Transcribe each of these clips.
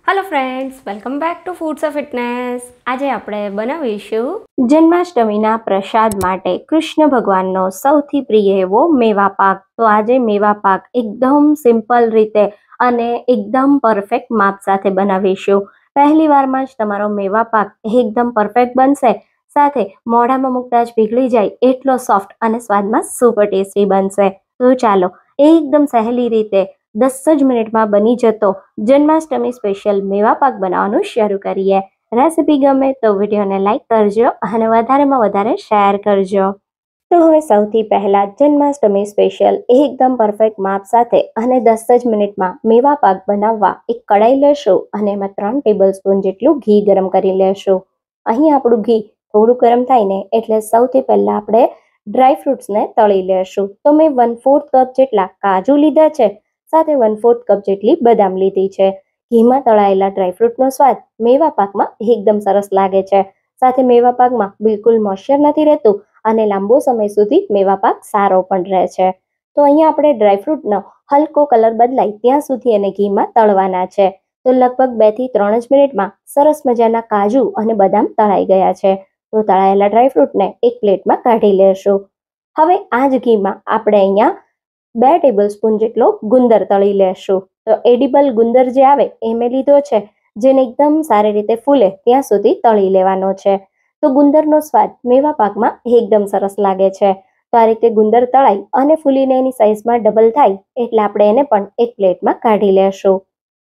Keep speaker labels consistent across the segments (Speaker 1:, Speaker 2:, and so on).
Speaker 1: Hello friends, welcome back to foods of fitness. આજે આપણે બનાવીશું જન્માષ્ટમીના પ્રસાદ માટે કૃષ્ણ ભગવાનનો સૌથી પ્રિય એવો મેવા પાક। તો આજે મેવા પાક એકદમ સિમ્પલ રીતે અને એકદમ પરફેક્ટ માપ સાથે બનાવીશું। પહેલી વારમાં જ તમારો મેવા પાક એકદમ પરફેક્ટ બનશે, સાથે મોઢામાં મૂકતા જ પીગળી જાય એટલો સોફ્ટ અને સ્વાદમાં સુપર ટેસ્ટી બનશે। તો ચાલો એકદમ સહેલી રીતે 10 જ મિનિટમાં બની જતો જન્માષ્ટમી સ્પેશિયલ મેવા પાક બનાવવાનું શરૂ કરીએ। રેસિપી ગમે તો વિડીયોને લાઈક કરજો અને વધારેમાં વધારે શેર કરજો। તો હવે સૌથી પહેલા જન્માષ્ટમી સ્પેશિયલ એકદમ પરફેક્ટ માપ સાથે અને 10 જ મિનિટમાં મેવા પાક બનાવવા એક કડાઈ લેશું અને એમાં 3 ટેબલસ્પૂન જેટલું ઘી ગરમ કરી લેશું। અહીં આપણું ઘી થોડું ગરમ થાય ને એટલે સૌથી પહેલા આપણે ડ્રાય ફ્રૂટ્સને તળી લેશું। તો મેં 1/4 કપ જેટલા કાજુ લીધા છે, સાથે 1/4 કપ જેટલી બદામ લીધી છે। ઘીમાં તળાયેલા ડ્રાયફ્રૂટનો સ્વાદ મેવા પાકમાં એકદમ સરસ લાગે છે, સાથે મેવા પાકમાં બિલકુલ મોઇશ્ચર નથી રહેતું અને લાંબો સમય સુધી મેવા પાક સારો પણ રહે છે। તો અહીંયા આપણે ડ્રાયફ્રૂટનો હલકો કલર બદલાય ત્યાં સુધી એને ઘીમાં તળવાના છે। તો લગભગ 2 થી 3 જ મિનિટમાં સરસ મજાના કાજુ અને બદામ તળાઈ ગયા છે। તો તળાયેલા ડ્રાયફ્રૂટને એક પ્લેટમાં કાઢી લેશું। હવે આ જ ઘીમાં આપણે અહીંયા 2 ટેબલસ્પૂન જેટલો ગુંદર તળી લેશું। તો એડિબલ ગુંદર જે આવે એ મેં લીધો છે, જેને એકદમ સારી રીતે ફૂલે ત્યાં સુધી તળી લેવાનો છે। તો ગુંદરનો સ્વાદ મેવા પાકમાં એકદમ સરસ લાગે છે। તો આ રીતે ગુંદર તળાઈ અને ફૂલીને એની સાઈઝમાં ડબલ થાય એટલે આપણે એને પણ એક પ્લેટમાં કાઢી લેશું।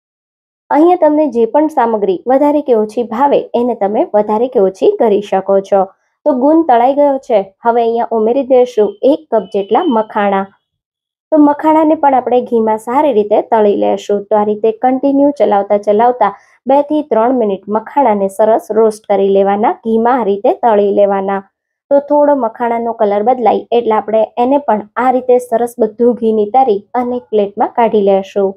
Speaker 1: અહીંયા તમને જે પણ સામગ્રી વધારે કે ઓછી ભાવે એને તમે વધારે કે ઓછી કરી શકો છો। તો ગુંદ તળાઈ ગયો છે, હવે અહીંયા ઉમેરી દઈશું 1 કપ જેટલા મખાણા। તો મખાણાને પણ આપણે ઘીમાં સારી રીતે તળી લેશું। તો આ રીતે કન્ટિન્યુ ચલાવતા 2 થી 3 મિનિટ મખાણાને સરસ રોસ્ટ કરી લેવાના, ઘીમાં આ રીતે તળી લેવાના। તો થોડો મખાણાનો કલર બદલાય એટલે આપણે એને પણ આ રીતે સરસ બધું ઘી નિતારી અને એક પ્લેટમાં કાઢી લેશું।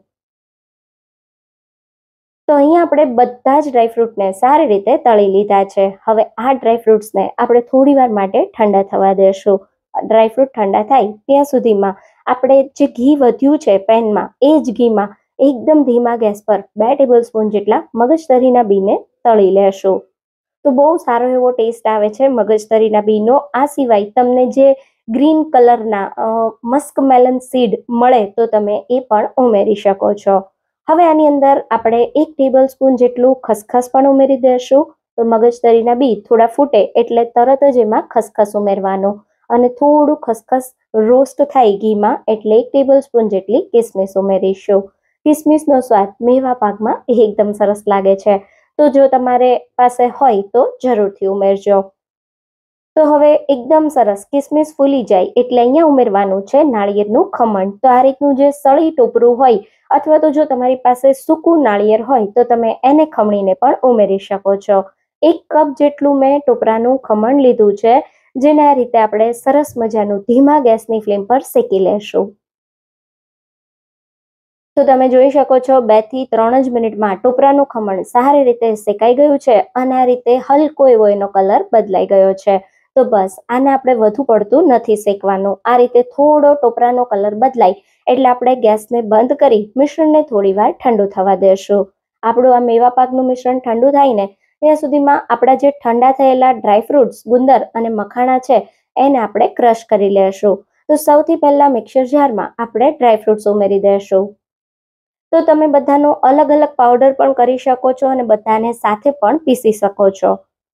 Speaker 1: તો અહીંયા આપણે બધા જ ડ્રાયફ્રૂટને સારી રીતે તળી લીધા છે। હવે આ ડ્રાયફ્રૂટ્સને આપણે થોડી વાર માટે ઠંડા થવા દેશું। ડ્રાયફ્રૂટ ઠંડા થાય ત્યાં સુધીમાં આપણે જે ઘી વધ્યું છે પેનમાં એ જ ઘીમાં એકદમ ધીમા ગેસ પર 2 ટેબલસ્પૂન જેટલા મગજતરીના બીને તળી લેશું। તો બહુ સારો એવો ટેસ્ટ આવે છે મગજતરીના બીનો। આ સિવાય તમને જે ગ્રીન કલરના મસ્કમેલન સીડ મળે તો તમે એ પણ ઉમેરી શકો છો। હવે આની અંદર આપણે 1 ટેબલસ્પૂન જેટલું ખસખસ પણ ઉમેરી દઈશું। તો મગજતરીના બી થોડા ફૂટે એટલે તરત જ એમાં ખસખસ ઉમેરવાનું અને થોડું ખસખસ રોસ્ટ થાય ઘીમાં એટલે 1 ટેબલસ્પૂન જેટલી કિસમિસ ઉમેરીશું। કિસમિસનો સ્વાદ મેવા પાકમાં એકદમ સરસ લાગે છે, તો જો તમારે પાસે હોય તો જરૂરથી ઉમેરજો। તો હવે એકદમ સરસ કિસમિસ ફૂલી જાય એટલે અહીંયા ઉમેરવાનું છે નાળિયેરનું ખમણ। તો આ રીતનું જે સળી ટોપરું હોય અથવા તો જો તમારી પાસે સૂકું નાળિયેર હોય તો તમે એને ખમણીને પણ ઉમેરી શકો છો। 1 કપ જેટલું મેં ટોપરાનું ખમણ લીધું છે, જેને આ રીતે આપણે સરસ મજાનું ધીમા ગેસની ફ્લેમ પર શેકી લેશું। તો તમે જોઈ શકો છો 2 થી 3 જ મિનિટમાં ટોપરાનું ખમણ સારી રીતે શેકાઈ ગયું છે અને આ રીતે હલકો એવો એનો કલર બદલાઈ ગયો છે। તો બસ આને આપણે વધુ પડતું નથી શેકવાનું। આ રીતે થોડો ટોપરાનો કલર બદલાય એટલે આપણે ગેસને બંધ કરી મિશ્રણને થોડીવાર ઠંડુ થવા દેશું। આપણું આ મેવા પાકનું મિશ્રણ ઠંડુ થાય ને ત્યાં સુધીમાં આપણા જે ઠંડા થયેલા ડ્રાયફ્રૂટ્સ ગુંદર અને મખાણા છે એને આપણે ક્રશ કરી લેશું। તો સૌથી પહેલા મિક્સર જારમાં આપણે ડ્રાયફ્રૂટ્સ ઉમેરી દઈશું। તો તમે બધાનો અલગ અલગ પાવડર પણ કરી શકો છો અને બધાને સાથે પણ પીસી શકો છો।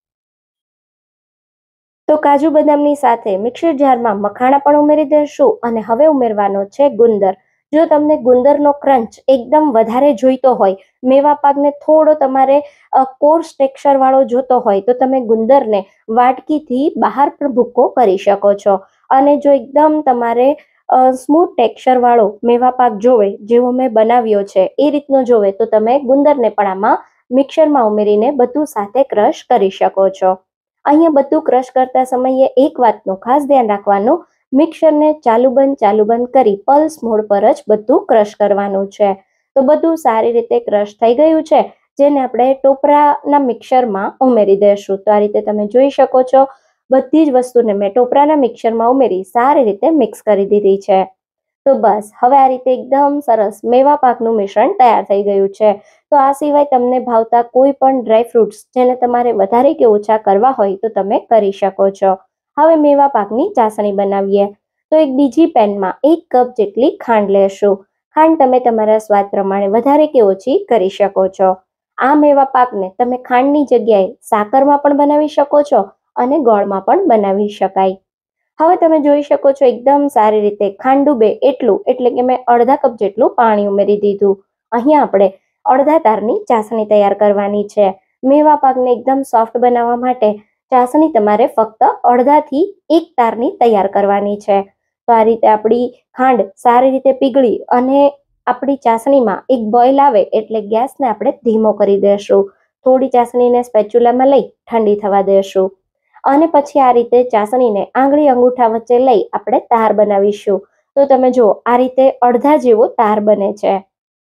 Speaker 1: તો કાજુ બદામની સાથે મિક્સર જારમાં મખાણા પણ ઉમેરી દઈશું અને હવે ઉમેરવાનો છે ગુંદર। જો તમને ગુંદરનો ક્રંચ એકદમ વધારે જોઈતો હોય, મેવા પાકને થોડો તમારે કોર્સ ટેક્સચર વાળો જોતો હોય તો તમે ગુંદરને વાટકીથી બહાર પણ ભૂકો કરી શકો છો। અને જો એકદમ તમારે સ્મૂથ ટેક્સચર વાળો મેવા પાક જોવે જેવો મેં બનાવ્યો છે એ રીતનો જોવે તો તમે ગુંદરને પણ આમાં મિક્સરમાં ઉમેરીને બધું સાથે ક્રશ કરી શકો છો। અહીંયા બધું ક્રશ કરતા સમયે એક વાતનું ખાસ ધ્યાન રાખવાનું, મિક્સરને ચાલુ બંધ કરી પલ્સ મોડ પર જ બધું ક્રશ કરવાનું છે। તો બધું સારી રીતે ક્રશ થઈ ગયું છે, જેને આપણે ટોપરાના મિક્સરમાં ઉમેરી દઈશું। તો આ રીતે તમે જોઈ શકો છો બધી જ વસ્તુને મેં ટોપરાના મિક્સરમાં ઉમેરી સારી રીતે મિક્સ કરી દીધી છે। તો બસ હવે આ રીતે એકદમ સરસ મેવા પાકનું મિશ્રણ તૈયાર થઈ ગયું છે. તો આ સિવાય તમને ભાવતા કોઈ પણ ડ્રાયફ્રૂટ્સ જેને તમારે વધારે કે ઓછા કરવા હોય તો તમે કરી શકો છો. હવે મેવા પાકની ચાસણી બનાવીએ. તો એક બીજી પેનમાં 1 કપ જેટલી ખાંડ લેશું. ખાંડ તમે તમારા સ્વાદ પ્રમાણે વધારે કે ઓછી કરી શકો છો. આ મેવા પાકને તમે ખાંડની જગ્યાએ સાકરમાં પણ બનાવી શકો છો અને ગોળમાં પણ બનાવી શકાય. હવે તમે જોઈ શકો છો એકદમ સારી રીતે ખાંડ ડૂબે એટલું, એટલે કે મેં અડધા કપ જેટલું પાણી ઉમેરી દીધું. અહીંયા આપણે અડધા તારની ચાસણી તૈયાર કરવાની છે. મેવા પાકને એકદમ સોફ્ટ બનાવવા માટે ચાસણી તમારે ફક્ત અડધાથી 1 તારની તૈયાર કરવાની છે. તો આ રીતે આપણી ખાંડ સારી રીતે પીગળી અને આપણી ચાસણીમાં એક બોઇલ આવે એટલે ગેસને આપણે ધીમો કરી દેશું. થોડી ચાસણીને સ્પેચ્યુલામાં લઈ ઠંડી થવા દેશું અને પછી આ રીતે ચાસણીને આંગળી અંગૂઠા વચ્ચે લઈ આપણે તાર બનાવીશું. તો તમે જુઓ આ રીતે અડધા જેવો તાર બને છે.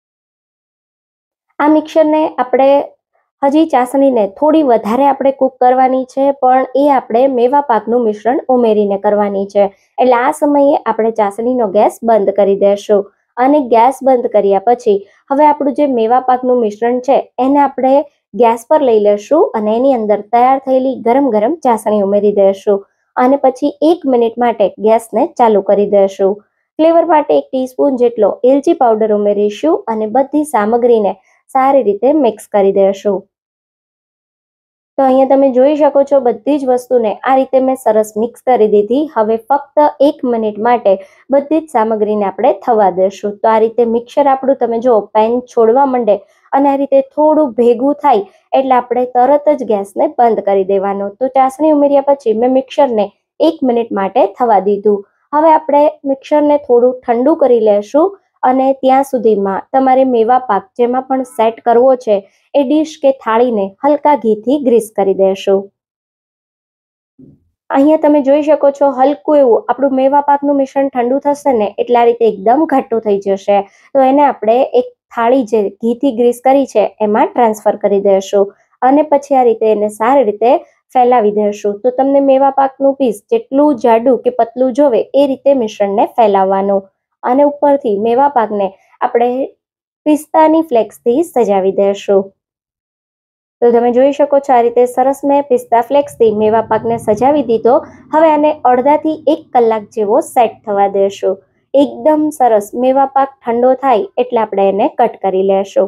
Speaker 1: આ મિક્સરને આપણે હજી ચાસણીને થોડી વધારે આપણે કૂક કરવાની છે, પણ એ આપણે મેવા પાકનું મિશ્રણ ઉમેરીને કરવાની છે. એટલે આ સમયે આપણે ચાસણીનો ગેસ બંધ કરી દેશું અને ગેસ બંધ કર્યા પછી હવે આપણું જે મેવા પાકનું મિશ્રણ છે એને આપણે ગેસ પર લઈ લેશું અને એની અંદર તૈયાર થયેલી ગરમ ગરમ ચાસણી ઉમેરી દેશું અને પછી 1 મિનિટ માટે ગેસને ચાલુ કરી દેશું. ફ્લેવર માટે 1 ટીસ્પૂન જેટલો એલચી પાવડર ઉમેરીશું અને બધી સામગ્રીને સારી રીતે મિક્સ કરી દેશું. તો અહીંયા તમે જોઈ શકો છો બધી જ વસ્તુને આ રીતે મેં સરસ મિક્સ કરી દીધી. હવે ફક્ત 1 મિનિટ માટે બધી જ સામગ્રીને આપણે થવા દેશું. તો આ રીતે મિક્સર આપણું તમે જો પેન છોડવા માંડે અને આ રીતે થોડું ભેગું થાય એટલે આપણે તરત જ ગેસને બંધ કરી દેવાનો. તો ચાસણી ઉમેર્યા પછી મેં મિક્સરને 1 મિનિટ માટે થવા દીધું. હવે આપણે મિક્સરને થોડું ઠંડુ કરી લેશું અને ત્યાં સુધીમાં તમારે મેવા પાક જેમાં પણ સેટ કરવો છે એ ડીશ કે થાળીને હલકા ઘીથી ગ્રીસ કરી દેશું. અહીંયા તમે જોઈ શકો છો હલકું એવું આપણું મેવા પાકનું મિશ્રણ ઠંડુ થશે ને એટલે આ રીતે એકદમ ઘાટું થઈ જશે. તો એને આપણે એક થાળી જે ઘીથી ગ્રીસ કરી છે એમાં ટ્રાન્સફર કરી દેશું અને પછી આ રીતે એને સારી રીતે ફેલાવી દેશું. તો તમને મેવા પાકનું પીસ જેટલું જાડું કે પતલું જોવે એ રીતે મિશ્રણને ફેલાવવાનું અને ઉપરથી મેવા પાકને આપણે પિસ્તાની ફ્લેક્સથી સજાવી દેશું. તો તમે જોઈ શકો છો આ રીતે સરસ મેં પિસ્તા ફ્લેક્સથી મેવા પાકને સજાવી દીધો. હવે આને અડધાથી 1 કલાક જેવો સેટ થવા દેશું. એકદમ સરસ મેવા પાક ઠંડો થાય એટલે આપણે એને કટ કરી લેશું.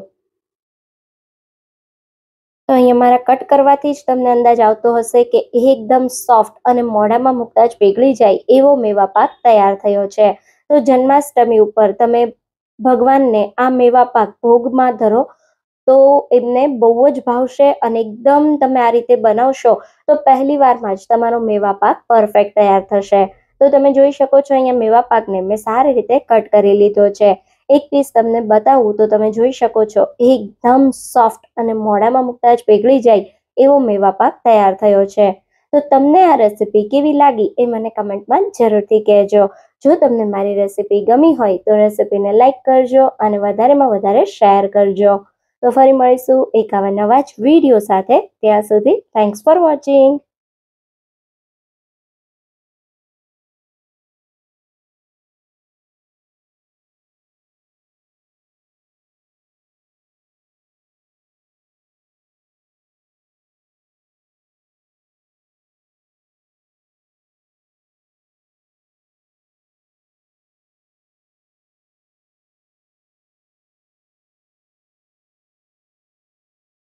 Speaker 1: તો અહીંયા મારા કટ કરવાથી જ તમને અંદાજ આવતો હશે કે એકદમ સોફ્ટ અને મોઢામાં મૂકતા જ પીગળી જાય એવો મેવા પાક તૈયાર થયો છે. તો જન્માષ્ટમી ઉપર તમે ભગવાનને આ મેવા પાક ભોગમાં ધરો તો એમને બહુ જ ભાવશે અને એકદમ તમે આ રીતે બનાવશો તો પહેલી વારમાં જ તમારો મેવા પાક પરફેક્ટ તૈયાર થશે. તો તમે જોઈ શકો છો અહીંયા મેવા પાકને મેં સારી રીતે કટ કરી લીધો છે. એક પીસ તમને બતાવું તો તમે જોઈ શકો છો એકદમ સોફ્ટ અને મોઢામાં મૂકતા જ પીગળી જાય એવો મેવા પાક તૈયાર થયો છે. તો તમને આ રેસીપી કેવી લાગી એ મને કમેન્ટમાં જરૂરથી કહેજો. જો તમને મારી રેસીપી ગમી હોય તો રેસીપીને લાઈક કરજો અને વધારેમાં વધારે શેર કરજો. તો ફરી મળીશું એક આવા નવા જ વિડીયો સાથે. ત્યાં સુધી થેન્ક્સ ફોર વોચિંગ.